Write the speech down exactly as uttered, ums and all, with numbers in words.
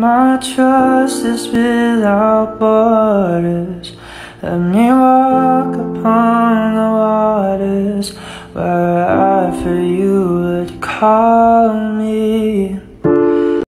my trust is without borders. Let me walk upon the waters where I for you would call me.